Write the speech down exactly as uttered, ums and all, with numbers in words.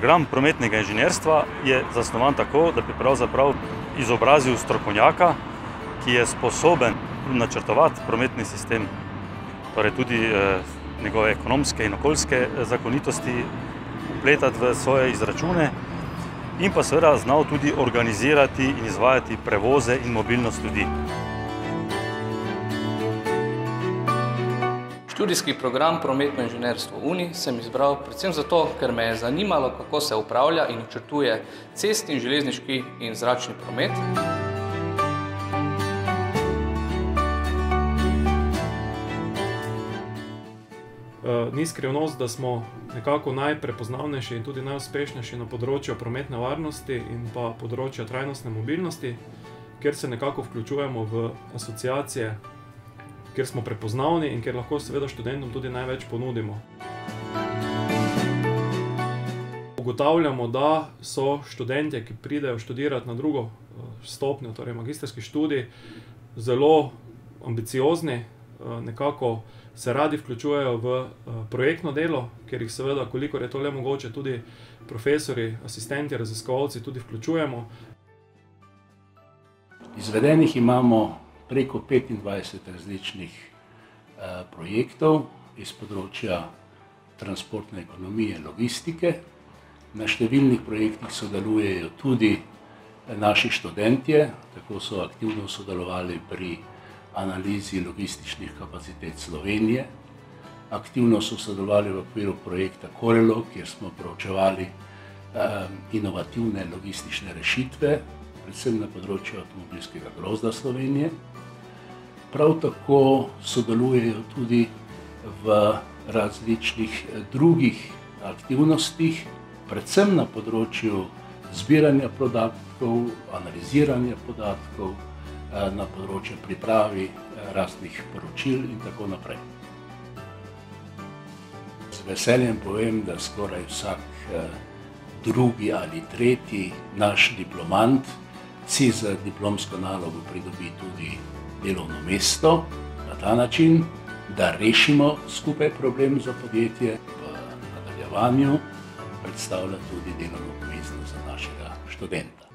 Program prometnega inženirstva je zasnovan tako, da bi pravzaprav izobrazil strokovnjaka, ki je sposoben načrtovati prometni sistem, torej tudi njegove ekonomske in okoljske zakonitosti vpletati v svoje izračune in pa seveda znal tudi organizirati in izvajati prevoze in mobilnost ljudi. Študijski program Prometno inženirstvo Uni sem izbral predvsem zato, ker me je zanimalo, kako se upravlja in načrtuje cestni, železniški in zračni promet. Ni skrivnost, da smo nekako najprepoznavnejši in tudi najuspešnejši na področju prometne varnosti in pa področja trajnostne mobilnosti, kjer se nekako vključujemo v asociacije, kjer smo prepoznavni in kjer lahko seveda študentom tudi največ ponudimo. Ugotavljamo, da so študentje, ki pridejo študirati na drugo stopnjo, torej magistrski študij, zelo ambiciozni, nekako se radi vključujejo v projektno delo, kjer jih seveda, kolikor je to le mogoče, tudi profesori, asistenti, raziskovalci tudi vključujemo. Izvedenih imamo preko petindvajset različnih projektov iz področja transportne ekonomije in logistike. Na številnih projektih sodelujejo tudi naši študentje, tako so aktivno sodelovali pri analizi logističnih kapacitet Slovenije. Aktivno so sodelovali v okviru projekta Corelo, kjer smo proučevali inovativne logistične rešitve, predvsem na področju avtomobilskega grozda Slovenije. Prav tako sodelujejo tudi v različnih drugih aktivnostih, predvsem na področju zbiranja podatkov, analiziranja podatkov, na področju pripravi raznih poročil in tako naprej. Z veseljem povem, da skoraj vsak drugi ali tretji naš diplomant si za diplomsko nalogo pridobi tudi delovno mesto na ta način, da rešimo skupaj problem za podjetje. V nadaljevanju predstavlja tudi delovno mesto za našega študenta.